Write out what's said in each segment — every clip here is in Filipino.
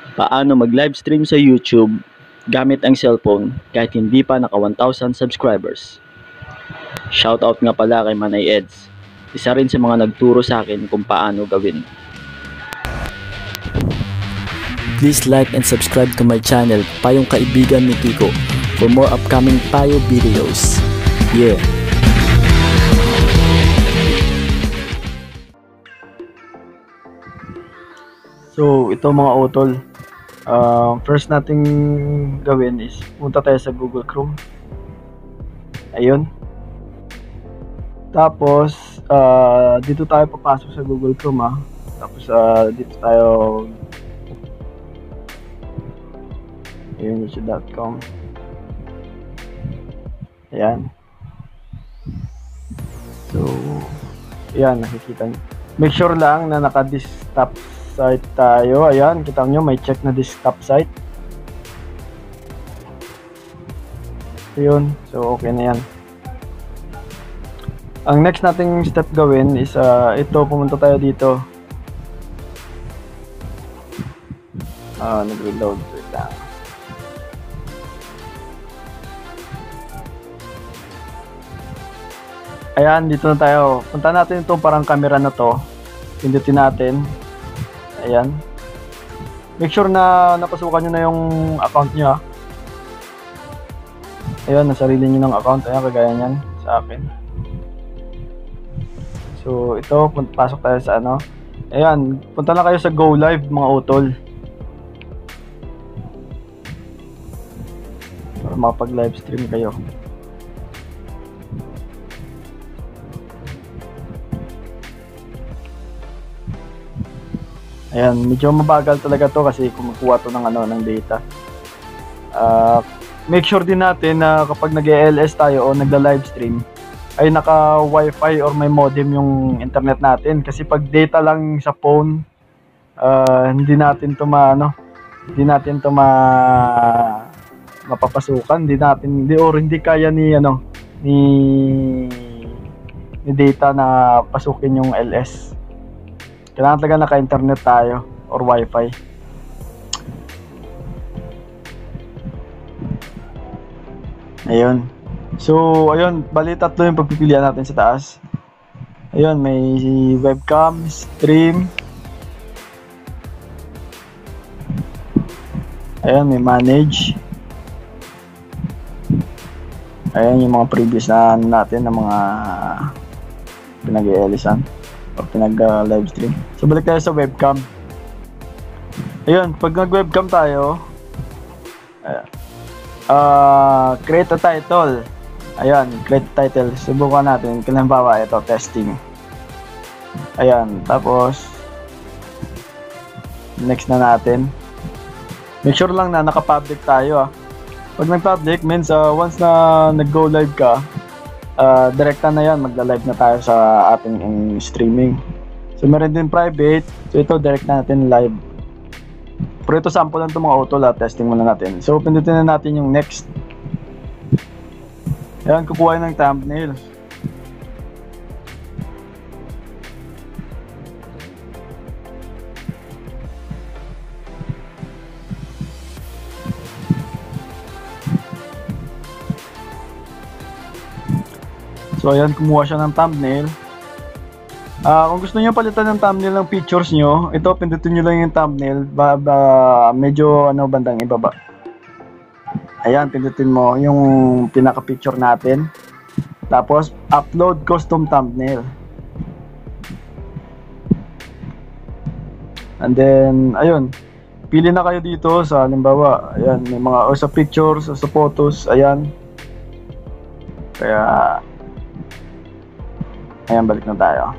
Paano mag-livestream sa YouTube gamit ang cellphone kahit hindi pa naka 1,000 subscribers? Shoutout nga pala kay Manay Eds. Isa rin sa mga nagturo sa akin kung paano gawin. Please like and subscribe to my channel, Payong Kaibigan ni Kiko, for more upcoming Payo videos. Yeah! So, ito mga utol. First nating gawin is punta tayo sa Google Chrome. Ayun. Tapos, dito tayo papasok sa Google Chrome Tapos, dito tayo youtube.com. Ayan. So, ayan, nakikita nyo. Make sure lang na naka-desktop site tayo. Ayan, kita nyo, may check na desktop site. Ayun, so okay na yan. Ang next nating step gawin is ito, pumunta tayo dito. Nag-reload. Wait lang. Ayan, dito na tayo. Punta natin itong parang camera na to. Pindutin natin. Ayan. Make sure na napasukan nyo na yung account nyo Ayan, nasarili nyo ng account. Ayan, kagaya nyan sa akin. So, ito, pasok tayo sa ano. Ayan, punta na kayo sa Go Live mga utol. Para makapag-livestream kayo. Ayan, medyo mabagal talaga to kasi kumukuha to ng ng data. Make sure din natin na kapag nag-LS tayo o nagla-livestream ay naka wifi or may modem yung internet natin, kasi pag data lang sa phone, hindi natin to mapapasukan, hindi kaya ni data na pasukin yung LS. Kailangan talaga naka-internet tayo or wifi. Ayun. So, ayun, bali tatlo yung pagpipilian natin sa taas. Ayun, may webcam, stream. Ayun, may manage. Ayun yung mga previous na natin na mga pinag-i-elisan o pinag-livestream. So, balik tayo sa webcam. Ayun, pag nag-webcam tayo, create a title. Ayan, create a title. Subukan natin. Halimbawa, ito, testing. Ayan, tapos next na natin. Make sure lang na naka-public tayo Pag nag-public means once na nag-go live ka, direkta na yan, magla-live na tayo sa ating streaming. So meron din private, so ito direct na natin live. Pero ito sample lang ito mga utol, testing muna natin. So pindutin na natin yung next. Ayan, kukuha ng thumbnail. So ayan, kumuha siya ng thumbnail. Kung gusto niyo palitan ng thumbnail ng pictures nyo, ito pindutin nyo lang yung thumbnail, medyo bandang ibaba. Ayan, pindutin mo yung pinaka picture natin. Tapos upload custom thumbnail. And then ayun, pili na kayo dito sa halimbawa, ayan, may mga sa pictures, sa photos, ayan. Kaya ayan, balik na tayo.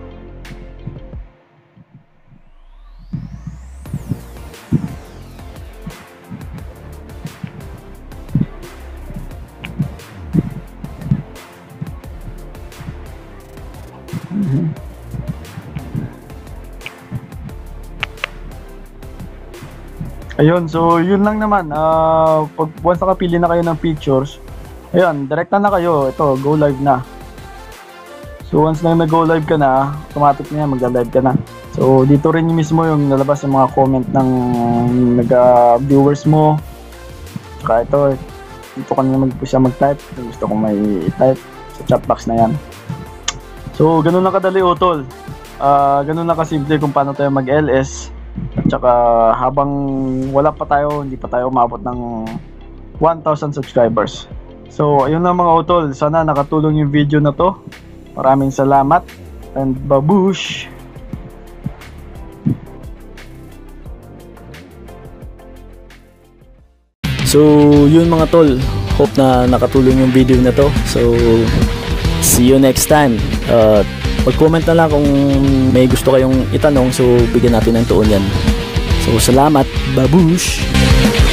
Ayun, so yun lang naman. Pag once nakapili na kayo ng pictures, ayun, direkta na kayo. Ito, go live na. So once na nag-go live ka na, automatic na yan, magla-live ka na. So dito rin mismo yung nalabas yung mga comment ng viewers mo. Saka dito ka na siya mag-type kung gusto kong may type sa chat box na yan. So ganun lang kadali, utol. Ganun lang kasimple kung paano tayo mag-LS. At saka habang hindi pa tayo umabot ng 1,000 subscribers. So ayun lang mga utol, sana nakatulong yung video na to. Maraming salamat and babush! So, yun mga tol. Hope na nakatulong yung video na to. So, see you next time. Mag-comment na lang kung may gusto kayong itanong. So, bigyan natin ng tuon yan. So, salamat. Babush!